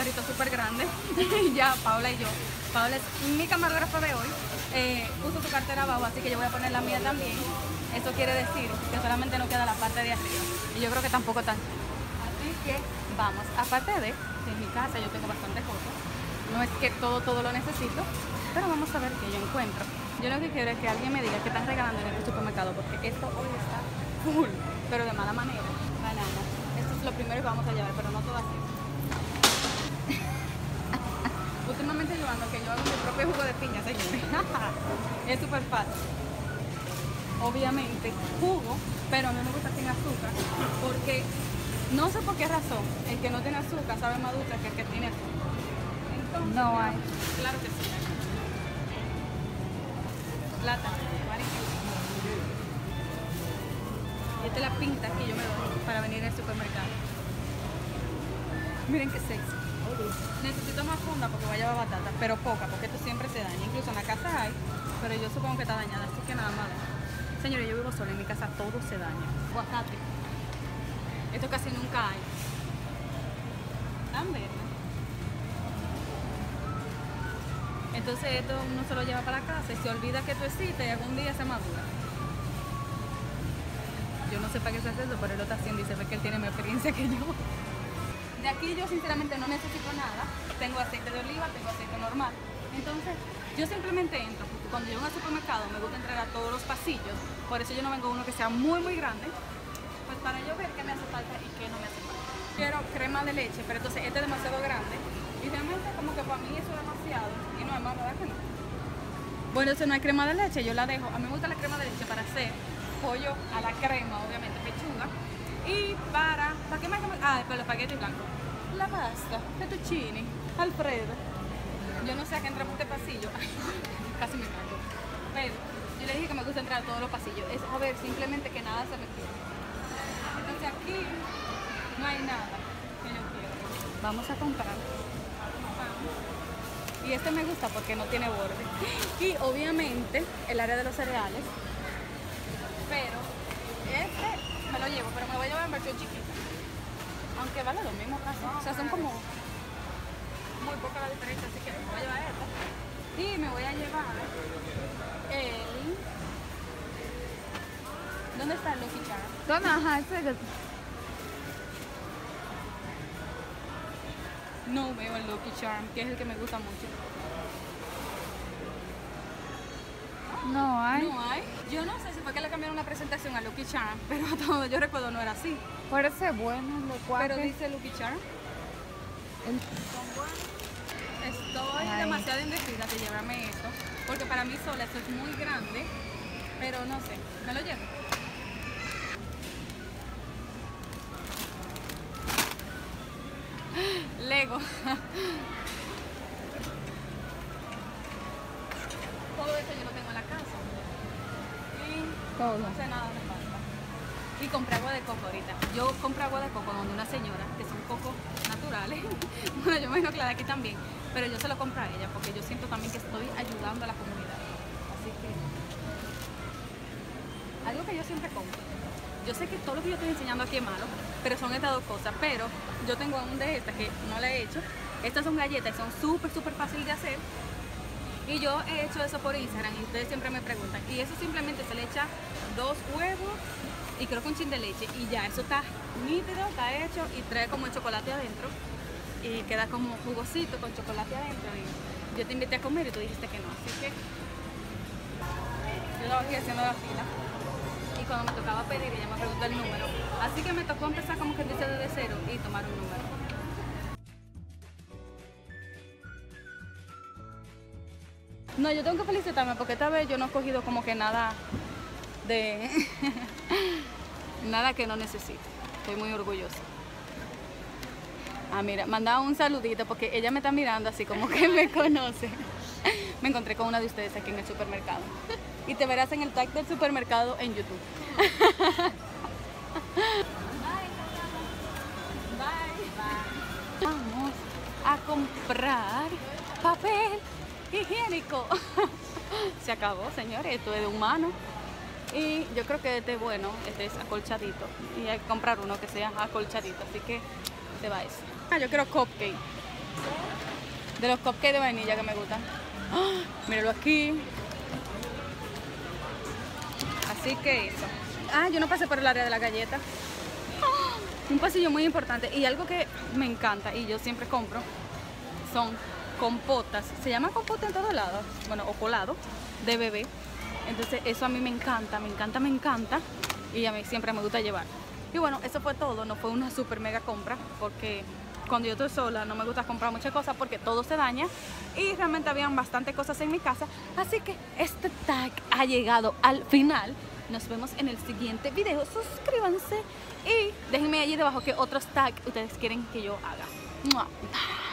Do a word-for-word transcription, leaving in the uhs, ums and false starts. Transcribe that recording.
numerito súper grande. Ya, Paula y yo. Paula es mi camarógrafa de hoy. Eh, puso su cartera abajo, así que yo voy a poner la mía también. Eso quiere decir que solamente nos queda la parte de arriba. Y yo creo que tampoco tan. Así que vamos. Aparte de que en mi casa yo tengo bastante cosas. No es que todo, todo lo necesito, pero vamos a ver qué yo encuentro. Yo lo que quiero es que alguien me diga qué están regalando en este supermercado, porque esto hoy está full, pero de mala manera. Banana. Esto es lo primero que vamos a llevar, pero no todo así. Últimamente yo ando que yo hago mi propio jugo de piña, señores. Es súper fácil. Obviamente, jugo, pero a mí me gusta sin azúcar, porque no sé por qué razón, el que no tiene azúcar sabe más dulce que el que tiene azúcar. Entonces, no hay. Claro que sí. Plata, esta es la pinta que yo me doy para venir al supermercado. Miren qué sexy. Necesito más funda porque voy a llevar batata, pero poca, porque esto siempre se daña. Incluso en la casa hay, pero yo supongo que está dañada, así que nada más. Señores, yo vivo sola, en mi casa todo se daña. Aguacate. Esto casi nunca hay. Tan verde. Entonces esto uno se lo lleva para la casa y se olvida que esto existe y algún día se madura. Yo no sé para qué se hace eso, pero él lo está haciendo y se ve que él tiene más experiencia que yo. De aquí yo sinceramente no necesito nada. Tengo aceite de oliva, tengo aceite normal. Entonces yo simplemente entro, porque cuando llego al supermercado me gusta entrar a todos los pasillos. Por eso yo no vengo a uno que sea muy muy grande, pues para yo ver qué me hace falta y qué no me hace falta. Quiero crema de leche, pero entonces este es demasiado grande y realmente como que para mí eso es demasiado y no es más, ¿verdad que no? Bueno, eso no hay crema de leche, yo la dejo. A mí me gusta la crema de leche para hacer pollo a la crema, obviamente pechuga. Y para, ¿para qué más? Ah, para los espaguetis blancos. La pasta, fettuccini, Alfredo. Yo no sé a qué entramos este pasillo. Casi me caigo. Pero yo le dije que me gusta entrar a todos los pasillos. Es a ver, simplemente que nada se me pierda. Entonces aquí no hay nada que yo quiera. Vamos a comprar. Y este me gusta porque no tiene borde. Y obviamente el área de los cereales. Pero este me lo llevo, pero me lo voy a llevar en versión chiquita. Aunque vale lo mismo casi. O sea, son como muy poca la diferencia, así que me voy a llevar esta. Y me voy a llevar el... ¿Dónde está el Lucky Charm? ¿Dónde? Ajá, ese... No veo el Lucky Charm, que es el que me gusta mucho. No hay. No hay. Yo no sé si fue que le cambiaron la presentación a Lucky Charm, pero hasta donde yo recuerdo no era así. Parece bueno el de cuatro. Pero dice Lucky Charm. El... Son buenos. Estoy Ay. demasiado indecisa de llevarme esto, porque para mí sola esto es muy grande, pero no sé, me lo llevo. Lego. Todo eso yo lo tengo en la casa. Y Todo. no sé nada de falta. Y compré agua de coco ahorita. Yo compré agua de coco donde una señora, que son cocos naturales. Bueno, yo me imagino que la de aquí también. Pero yo se lo compré a ella porque yo siento también que estoy ayudando a la comunidad. Así que... algo que yo siempre compro. Yo sé que todo lo que yo estoy enseñando aquí es malo, pero son estas dos cosas. Pero yo tengo aún de estas que no le he hecho. Estas son galletas y son súper, súper fáciles de hacer. Y yo he hecho eso por Instagram y ustedes siempre me preguntan. Y eso simplemente se le echa dos huevos y creo que un chin de leche. Y ya, eso está nítido, está hecho y trae como el chocolate adentro. Y queda como jugosito con chocolate adentro. Y yo te invité a comer y tú dijiste que no. Así que yo estaba aquí haciendo la fila. Y cuando me tocaba pedir, ella me preguntó el número. Así que me tocó empezar como que dice desde cero y tomar un número. No, yo tengo que felicitarme porque esta vez yo no he cogido como que nada de... nada que no necesito. Estoy muy orgullosa. Ah, mira, mandaba un saludito porque ella me está mirando así como que me conoce. Me encontré con una de ustedes aquí en el supermercado. Y te verás en el tag del supermercado en YouTube. Bye. Bye. Vamos a comprar papel higiénico. Se acabó, señores, esto es de humano. Y yo creo que este es bueno, este es acolchadito. Y hay que comprar uno que sea acolchadito, así que te va ese. Ah, yo quiero cupcake. De los cupcakes de vainilla que me gustan. ¡Ah! Míralo aquí. Así que eso. Ah, yo no pasé por el área de la galleta. ¡Ah! Un pasillo muy importante. Y algo que me encanta y yo siempre compro son compotas. Se llama compota en todos lados. Bueno, o colado de bebé. Entonces eso a mí me encanta, me encanta, me encanta. Y a mí siempre me gusta llevar. Y bueno, eso fue todo. No fue una super mega compra porque cuando yo estoy sola no me gusta comprar muchas cosas porque todo se daña y realmente habían bastantes cosas en mi casa. Así que este tag ha llegado al final. Nos vemos en el siguiente video. Suscríbanse y déjenme allí debajo qué otros tags ustedes quieren que yo haga. ¡Mua!